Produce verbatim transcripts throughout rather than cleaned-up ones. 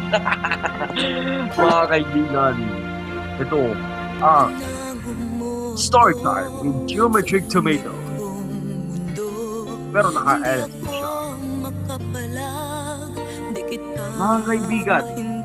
Mga kaibigan, ito ang Story Time with Geometric Tomato. Pero naka-edit ko siya. Mga kaibigan,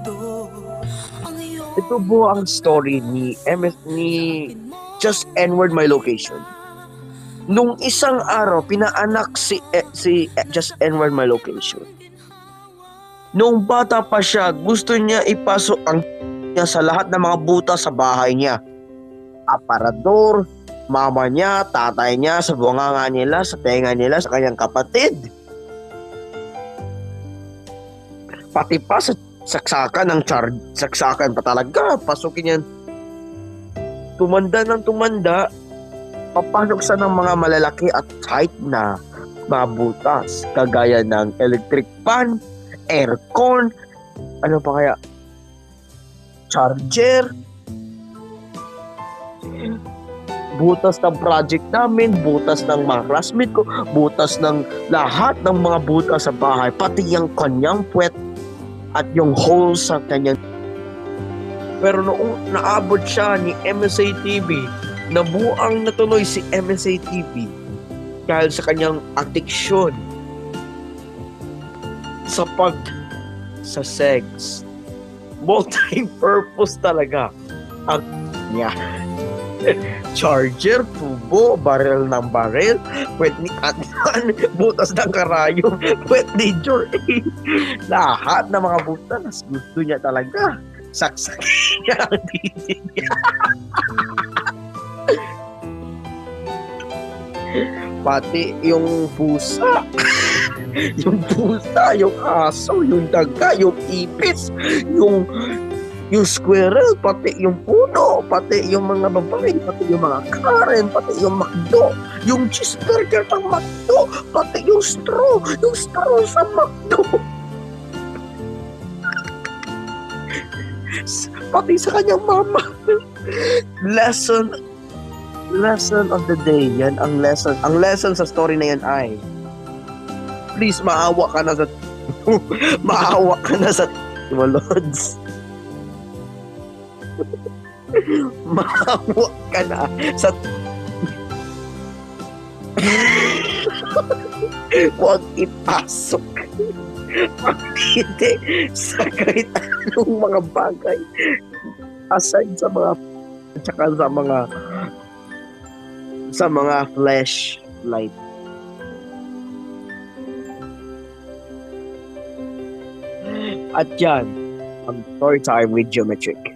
ito po ang story ni M S ni Just Nword My Location. Nung isang araw, pinaanak si eh, si eh, Just Nword My Location. Nung bata pa siya, gusto niya ipasok ang niya sa lahat ng mga butas sa bahay niya. Aparador, mama niya, tatay niya, sa bunganga nila, sa tenga nila, sa kanyang kapatid. Pati pa sa saksakan ng char, saksakan pa talaga, pasukin yan. Tumanda ng tumanda, papasok sa ng mga malalaki at tight na mga butas, kagaya ng electric fan, aircon, ano pa kaya, charger, butas ng project namin, butas ng mga classmate ko, butas ng lahat ng mga butas sa bahay, pati yung kanyang puwet at yung hole sa kanyang. Pero noong naabot siya ni M S A T V, nabuang natuloy si M S A T V dahil sa kanyang addiction sa pag sa sex. Multi-purpose talaga ang niya. Charger, tubo, barrel ng barrel, puwet ni Katman, butas ng karayom, puwet ni Jordan. Lahat ng mga butas gusto niya talaga. Saksakin niya ang didi niya. Pati yung pusa, yung pusa, yung aso, yung daga, yung ipis, yung yung squirrel, pati yung puno, pati yung mga babae, pati yung mga Karen, pati yung McDo, yung cheeseburger ng McDo, pati yung straw, yung straw sa McDo. Pati sa kanyang mama. Lesson lesson of the day, yan ang lesson. Ang lesson sa story na yan ay, please, maawa ka na sa maawa ka na sa Lods. Maawa ka na sa huwag ipasok. Pag hindi sa kahit anong mga bagay aside sa mga tsaka sa mga sa mga flashlight. At yan ang story time with Geometric.